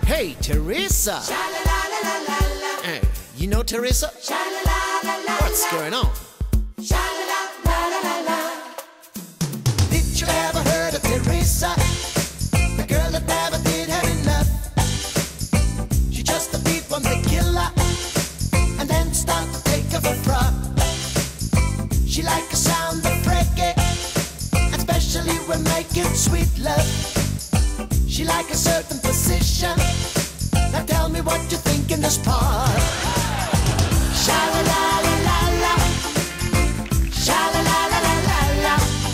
Hey, Teresa. Hey, you know Teresa? What's going on? Did you ever heard of Teresa? The girl that never did have enough. She just a beat one tequila and then start to take off her frock. She like the sound of reggae, especially when making sweet love. She like a certain position. Now tell me what you think in this part. Sha-la-la-la-la-la, sha-la-la-la-la-la,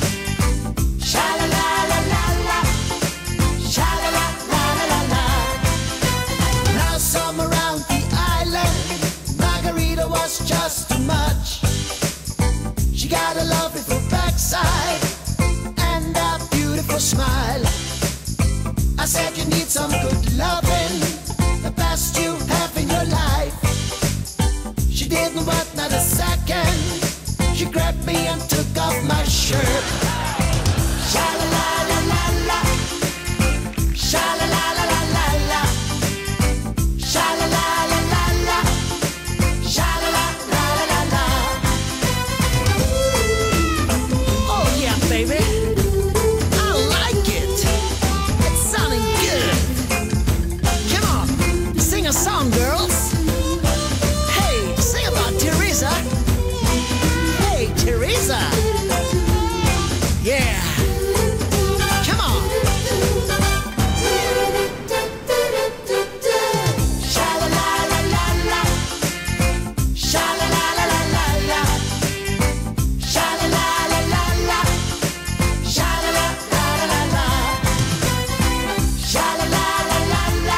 sha-la-la-la-la-la, sha-la-la-la-la-la. Now somewhere around the island, Margarita was just too much. She got a lovely full backside and a beautiful smile. I said you need some good loving, the best you have in your life. She didn't wait not a second. She grabbed me and took off my shirt. Sha-la-la-la-la-la, sha-la-la-la-la-la, sha-la-la-la-la-la, sha-la-la-la-la-la. Oh yeah, baby. A song, girls. Hey, sing about Teresa. Hey, Teresa. Yeah. Come on. Sha-la-la-la-la-la, sha-la-la-la-la-la, sha-la-la-la-la-la, sha-la-la-la-la-la, sha-la-la-la-la-la.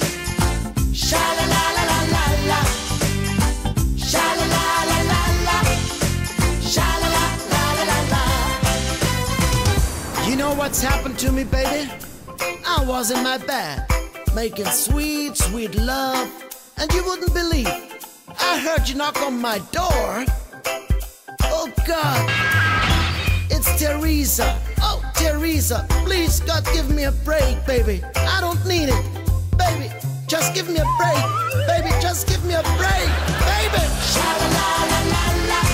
Sha-la-la-la-la-la, sha-la-la-la-la-la, sha-la-la-la-la-la. You know what's happened to me, baby? I was in my bed, making sweet, sweet love, and you wouldn't believe, I heard you knock on my door. Oh God, it's Teresa. Oh, Teresa, please, God, give me a break, baby. I don't need it, baby. Just give me a break, baby, just give me a break, baby. Sha-la-la-la-la-la.